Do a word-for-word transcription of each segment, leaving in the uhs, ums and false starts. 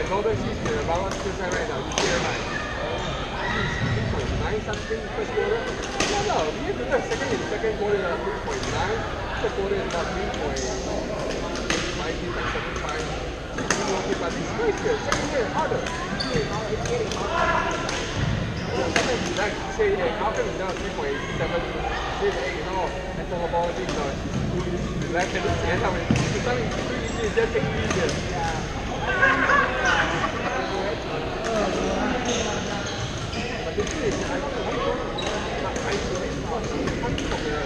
Golden Seas, the balance is right now, you see right? three point nine something first quarter. No, no, we have to do second in second quarter uh, three point nine, third quarter is about three point five, three point seven five. But this first year, second year harder. It's getting harder. Sometimes you like to say, hey, how come it's down three point seven, three point eight, no, anthropology, no, you like to understand how it is. Sometimes it's too easy, it just takes easier. But the thing is, I don't know, I feel it's not coming from the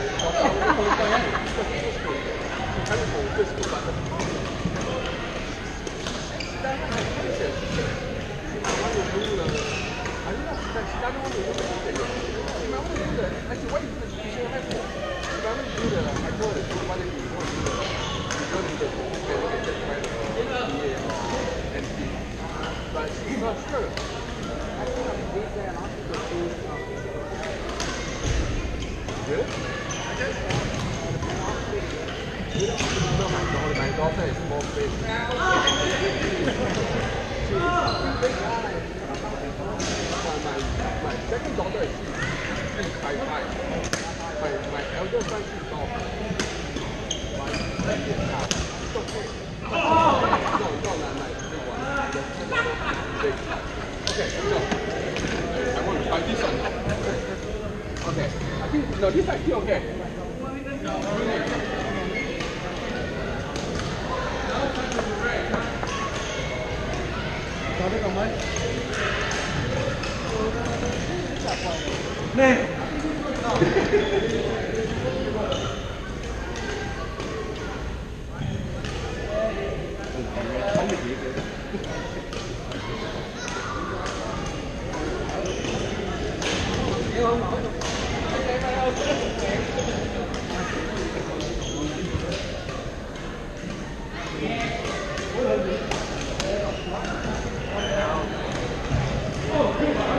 coming from the school, but the problem is, she's I want to do the, I don't know, she doesn't want to do the music. She might want to do the, actually, what is the education high school? She might want to do the, I told her, do what if you want to do the, you don't need the, you can look at just try the M B A or N P. But she's not sure. I think I'm based there and also the school of Really? I guess so. You know, my daughter, my daughter is more big. She's a big guy. My, my second daughter is three five five. My, my elder son is tall. My second is half. It's okay. No, no, not nice. Big one. Big. Okay, so I want to try this one. Okay. I think, no, this side still okay. 네. Oh,